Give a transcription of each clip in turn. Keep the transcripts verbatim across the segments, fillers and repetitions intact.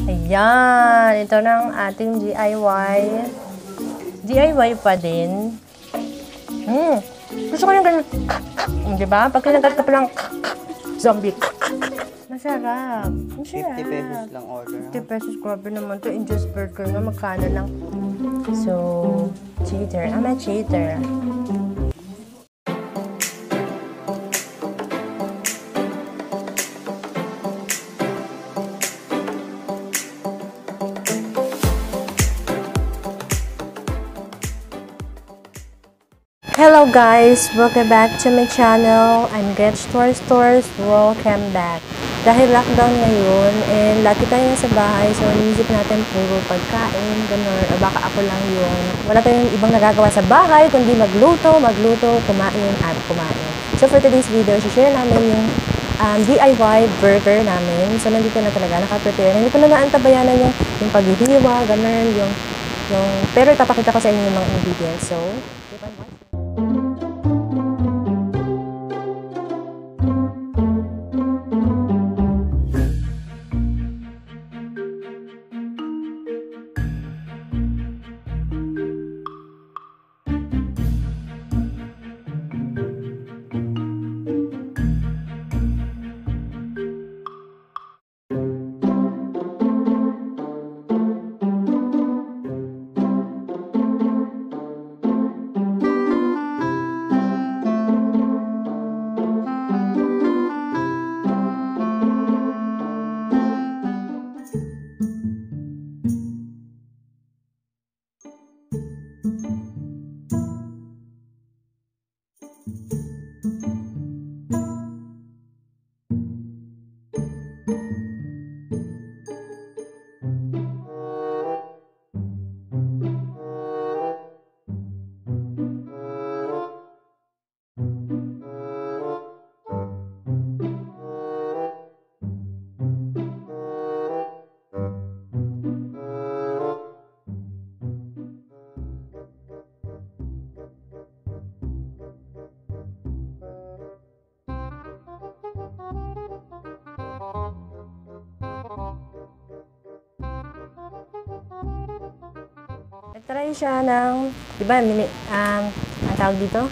Ayan, ito na ang ating D I Y. D I Y pa din. Hmm, gusto ko yung ganun. Diba? Pag kinagat ka pa lang, zombie. Masarap. Masarap. fifty pesos lang order. fifty pesos, grabe naman to. In just burger na, magkano lang. So, cheater. I'm a cheater. Hello guys! Welcome back to my channel. I'm Getch Stores Stores. Welcome back. Dahil lockdown ngayon, and lagi tayo nasa bahay, so inisip natin puro pagkain, gano'n, o baka ako lang yun. Wala tayong ibang nagagawa sa bahay, kundi magluto, magluto, kumain, at kumain. So for today's video, share namin yung um, D I Y burger namin. So nandito na talaga, nakaprepare. Hindi ko na naantabayanan yung, yung paghihiwa, gano'n, yung, yung, pero ipapakita ko sa inyo yung mga ingredients. So, keep on watching. Try siya ng, di ba, mini, um, ang tawag dito?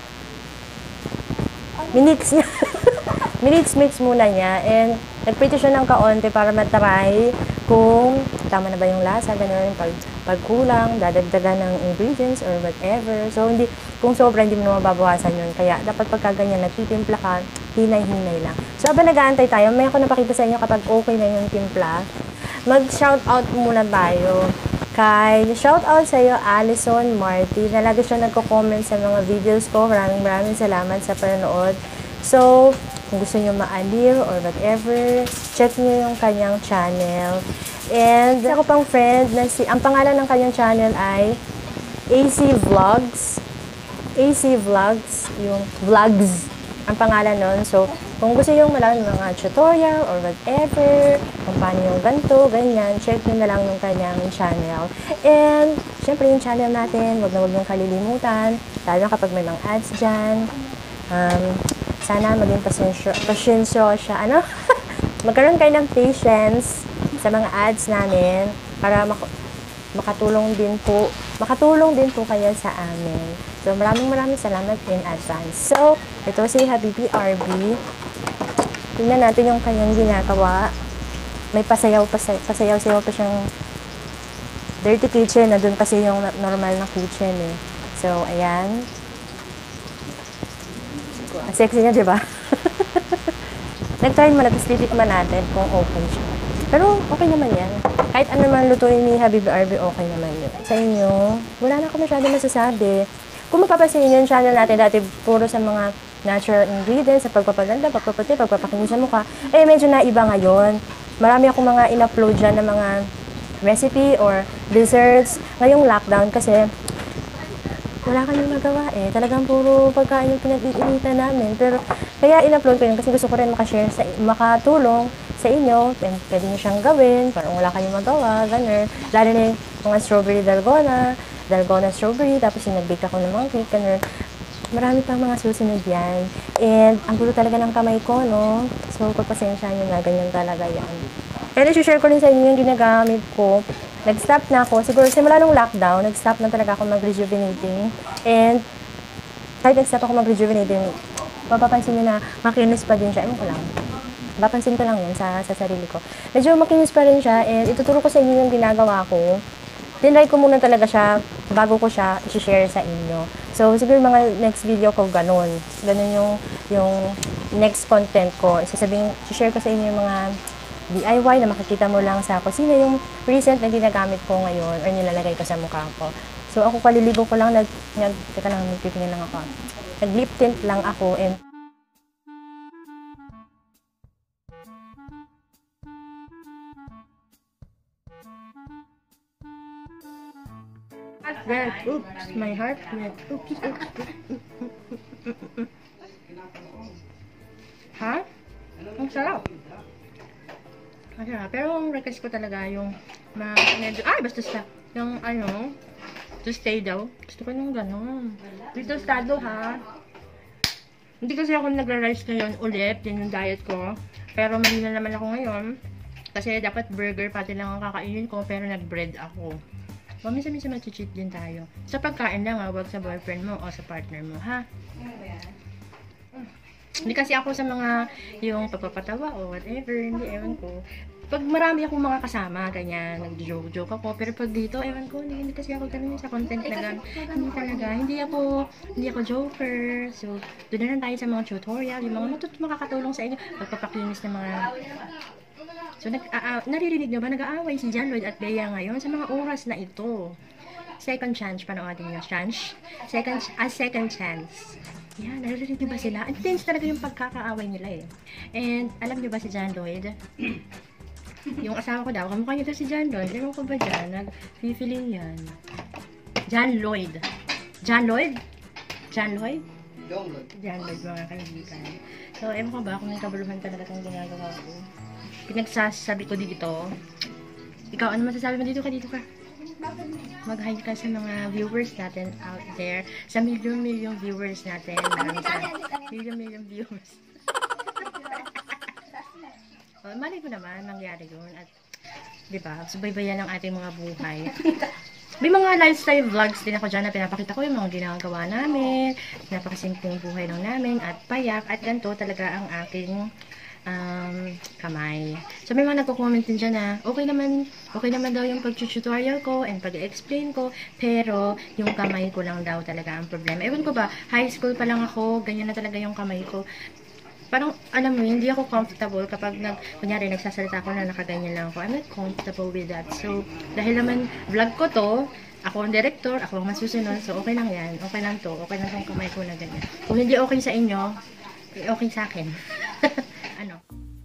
Minix niya. Minix-mix muna niya, and nagprito siya ng kaonte para matry kung tama na ba yung lasa, gano'n, pag, pag kulang, dadagdagan ng ingredients or whatever. So, hindi, kung sobra, hindi mo na mababawasan yun. Kaya, dapat pagka ganyan, nagtitimpla ka, hinay-hinay lang. So, habang nag-aantay tayo, may ako napakita sa inyo kapag okay na yung timpla. Mag-shoutout muna tayo. Kay, shoutout sa iyo, Allison Marty, na lagi siya nagko-comment sa mga videos ko. Maraming maraming salamat sa panonood. So, kung gusto niyo maaliw or whatever, check niyo yung kanyang channel. And, ako pang friend, na si, ang pangalan ng kanyang channel ay A C Vlogs. A C Vlogs, yung vlogs, ang pangalan nun. So, kung gusto yung malaman mga tutorial or whatever, kung paano yung ganito, ganyan, check nyo na lang yung kanyang channel. And, syempre yung channel natin, wag na wag yung kalilimutan, lalo na kapag may mga ads dyan. Um, sana maging pasensyo, pasensyo siya, ano? Magkaroon kayo ng patience sa mga ads namin para mak makatulong din po, makatulong din po kayo sa amin. So, maraming maraming salamat in advance. So, ito si Habibi R B. Tingnan natin yung kanyang ginagawa. May pasayaw, pasay, pasayaw-sayaw pa siyang dirty kitchen. Na doon kasi yung normal na kitchen eh. So, ayan. Ang sexy niya, di ba? Nag-try mo na, tapos titikman natin kung okay siya. Pero, okay naman yan. Kahit ano naman lutuin ni Habibi R B, okay naman yun. Sa inyo, wala na ako masyado masasabi. Kung mapapansin nyo yung channel natin, dati puro sa mga natural ingredients, sa pagpapaganda, pagpaputi, pagpapakinis sa mukha, eh medyo naiba ngayon. Marami akong mga in-upload dyan ng mga recipe or desserts. Ngayong lockdown kasi wala kayong magawa eh. Talagang puro pagkain yung pinag-iinitan namin. Pero kaya in-upload ko yun kasi gusto ko rin makashare, sa, makatulong sa inyo. And pwede nyo siyang gawin, parang wala kayong magawa, gano'n. Lalo na yung mga strawberry dalgona, dalgona strawberry, tapos yung nag-bake ako ng mga cake, gano'n. Marami pang mga susunod yan. And ang gulo talaga ng kamay ko, no? So, pagpasensya nyo na, ganyan talaga yan. And i-share ko rin sa inyo yung ginagamit ko. Nag-stop na ako. Siguro simula nung lockdown, nag-stop na talaga ako mag-rejuvenating. And kahit nag-stop ako mag-rejuvenating, mapapansin nyo na makinis pa din siya. Ewan ko lang. Mapapansin ko lang yun sa, sa sarili ko. Medyo makinis pa rin siya. And ituturo ko sa inyo yung ginagawa ko. Tinry ko muna talaga siya bago ko siya i-share sa inyo. So, siguro mga next video ko ganun. Ganun yung, yung next content ko. Isasabihin, i-share ko sa inyo yung mga D I Y na makikita mo lang sa kusina, yung recent na ginagamit ko ngayon or nilalagay ko sa mukha ko. So, ako kaliligo ko lang, nag, nag teka lang, magpipingin lang ako. Nag-lip tint lang ako and Red. Oops, my heart red. Oops, oops, oops. Ha? Ang sarap. Ang sarap. Pero ang request ko talaga yung ma medyo, ay, basta sa, yung ano, to stay daw. Gusto ko yung gano'n. Dito stado ha. Hindi kasi ako nagra-rice ngayon ulit. Yan yung diet ko. Pero mali na naman ako ngayon. Kasi dapat burger pati lang ang kakainin ko. Pero nag-bread ako. O, minsan-minsan mag-cheat din tayo. Sa pagkain lang ha, wag sa boyfriend mo o sa partner mo, ha? Hindi kasi ako sa mga yung pagpapatawa o whatever, hindi, ewan ko. Pag marami akong mga kasama, ganyan, nag-joke-joke ako. Pero pag dito, ewan ko, hindi, hindi kasi ako ganun sa content na gan. Hindi talaga, hindi ako, hindi ako joker. So, doon na lang tayo sa mga tutorial, yung mga matut makakatulong sa inyo. Pagpapakinis ng mga... So, nag uh, naririnig nyo ba nag-aaway si John Lloyd at Bea ngayon sa mga oras na ito? Second chance, panoodin nyo. Chance? Second, a uh, second chance. Yan, naririnig nyo ba sila? Intense talaga yung pagkakaaway nila eh. And, alam nyo ba si John Lloyd? Yung asawa ko daw, kamukha nyo daw si John Lloyd. Ewan ko ba dyan? Nag-feeling yan. John Lloyd. John Lloyd? John Lloyd? John Lloyd. John Lloyd, mga kaibigan. So, ewan ko ba kung may kabuluhan talaga itong ginagawa ko. Pinagsasabi ko dito. Ikaw, ano masasabi mo dito ka? Dito ka. Mag-hi ka sa mga viewers natin out there. Sa million-million viewers natin. Maraming sa million-million viewers. Oh, malay ko naman, nangyari yun. At, di ba, subaybayan ang ating mga buhay. May mga lifestyle vlogs din ako dyan na pinapakita ko yung mga ginagawa namin. Napakasimpleng buhay lang namin. At payak. At ganito talaga ang aking um, kamay. So, may mga nagko-comment din dyan na okay naman, okay naman daw yung pag-tutorial ko and pag-explain ko, pero yung kamay ko lang daw talaga ang problema. Ewan ko ba, high school pa lang ako, ganyan na talaga yung kamay ko. Parang, alam mo, hindi ako comfortable kapag, nag, kunyari, nagsasalita ako na nakaganyan lang ako. I'm not comfortable with that. So, dahil naman, vlog ko to, ako ang director, ako ang masusunod, so okay lang yan, okay lang to, okay lang tong kamay ko na ganyan. Kung hindi okay sa inyo, okay sa akin. Ano?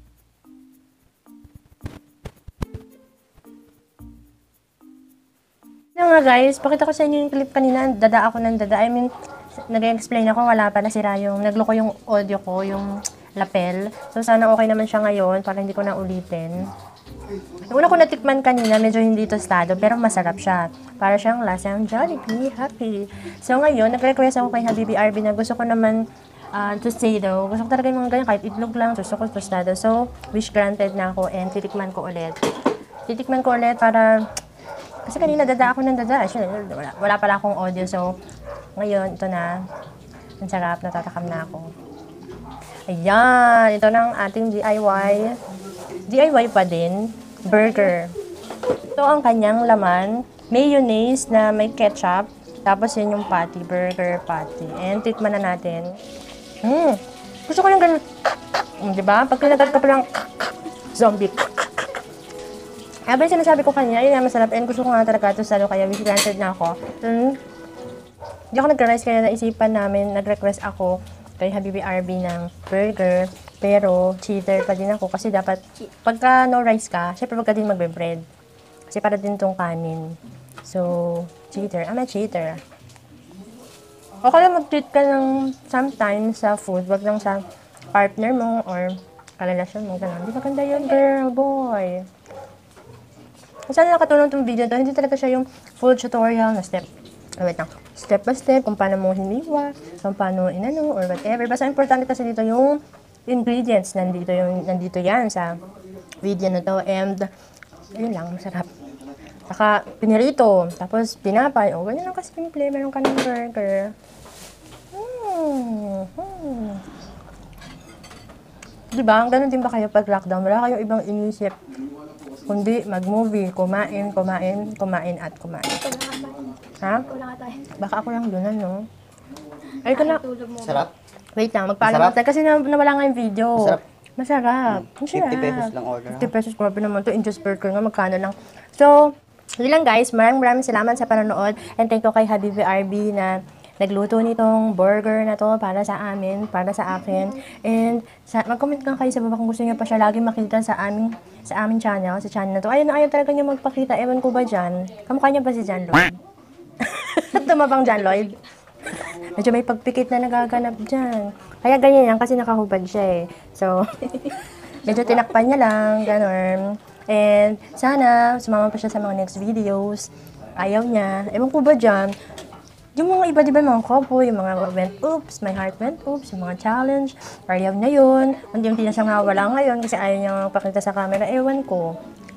Ano nga guys, pakita ko sa inyo yung clip kanina, dada ako ng dada. I mean, nag-explain ako, wala pa nasira yung, nagloko yung audio ko, yung lapel. So sana okay naman siya ngayon, para hindi ko na ulitin. Una ko natikman kanina, medyo hindi tostado, pero masarap siya. Para siyang lasang Jollibee, happy. So ngayon, nag-request ako kay Habibi R B na gusto ko naman Uh, to say daw, gusto ko talaga yung mga ganyan, kahit itlog lang, gusto ko tostado. So, wish granted na ako and titikman ko ulit. Titikman ko ulit para, kasi kanina dada ako ng dada. Wala, wala pala akong audio, so, ngayon, ito na. Ang sarap, natatakam na ako. Ayan, ito na ang ating D I Y. D I Y pa din, burger. Ito ang kanyang laman, mayonnaise na may ketchup. Tapos yun yung patty, burger patty. And tikman na natin. Hmm. Gusto ko yung ganun. Hmm, diba? Pag kinagat ka palang zombie. Habang sinasabi ko kanya, yun nga masarap. And gusto ko nga talaga ito salo, kaya wish granted na ako. Hmm. Hindi ako nag-realize kaya naisipan namin, nag-request ako kay Habibi R B ng burger. Pero cheater pa din ako kasi dapat, pagka no rice ka, syempre pagka din magbe-bread. Kasi para din tong kanin. So, cheater. I'm a cheater. Okay lang mag-treat ka ng sometimes sa food, wag lang sa partner mo or kalalasyon mo. Ganun. Hindi maganda yun, girl, boy. Kung saan nakatulong itong video to, hindi talaga siya yung full tutorial na step. Oh, wait lang. Step by step, kung paano mo hiniwa, kung paano inano, or whatever. Basta importante kasi dito yung ingredients. Nandito, yung, nandito yan sa video na to. And, ayun lang, masarap. Saka, pinirito. Tapos, pinapay. O, ganyan lang kasimple. Meron ka ng burger. Hmm. Hmm. Diba? Ganun din ba kayo pag lockdown? Wala kayong ibang inisip. Kundi mag-movie, kumain, kumain, kumain at kumain. Ha? Baka ako lang doon, ano? Ay, ko na. Sarap. Wait lang, magpaalam natin. Kasi na, nawala nga yung video. Masarap. Masarap. Masarap. fifty pesos lang order. fifty pesos, grabe naman to. Inches per burger nga, magkano lang. So, yun lang guys. Maraming maraming salamat sa panonood. And thank you kay Habibi R B na nagluto nitong burger na to para sa amin, para sa akin. And sa, mag-comment lang kayo sa baba kung gusto niyo pa siya lagi makita sa aming sa aming channel, sa channel na to. Ayun, ayaw talaga niya magpakita. Ewan ko ba dyan? Kamukha niya ba si John Lloyd? Tumabang John Lloyd? Medyo may pagpikit na nagaganap dyan. Kaya ganyan yan kasi nakahubad siya eh. So, medyo tinakpan niya lang, gano'n. And sana, sumama pa siya sa mga next videos. Ayaw niya. Ewan ko ba dyan? Yung mga iba, di ba, mga couple, yung mga went oops, my heart went oops, yung mga challenge, ayaw niya yun. Unti-unti na siyang nawala ngayon kasi ayaw niya pakita sa camera. Ewan ko.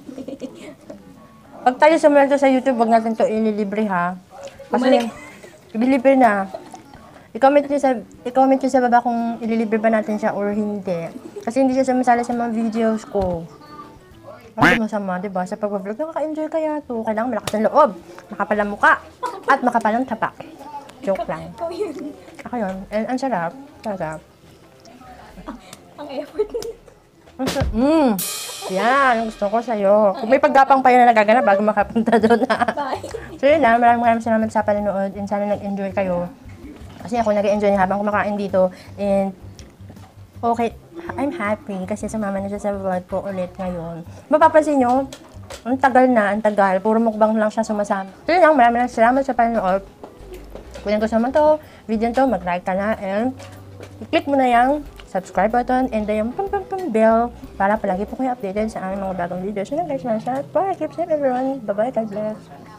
Pag tayo sumunod sa YouTube, wag natin to ililibre ha. Kasi, ililibre na. I-comment niyo sa, i-comment niyo sa baba kung ililibre ba natin siya or hindi. Kasi hindi siya sumasali sa mga videos ko. Kasi masama, diba? Sa pag-vlog, nakaka-enjoy kaya to. Kailangan malakas ng loob, makapalang muka, at makapalang tapak. Joke lang. Ako yun. And ang sarap. Talaga. Ang effort na. Ang sarap. Mmm! Yan, ang gusto ko sa'yo. Kung may paggapang pa yun na nagaganap bago makapunta doon na. Bye. So yun lang, maraming maraming salamat sa panonood and sana nag-enjoy kayo. Kasi ako nag-enjoy habang kumakain dito. And okay, I'm happy kasi sumama na siya sa vlog ko ulit ngayon. Mapapansin nyo, ang tagal na, ang tagal. Puro mukbang lang siya sumasama. So yun lang, maraming maraming salamat sa panonood. Kung gusto mo to, video to, mag-like ka na and i-click mo na yung subscribe button and then yung pum pum pum bell para palagi po kayo updated sa aming mga bagong videos. So yun guys, bye, keep safe everyone. Bye bye, God bless.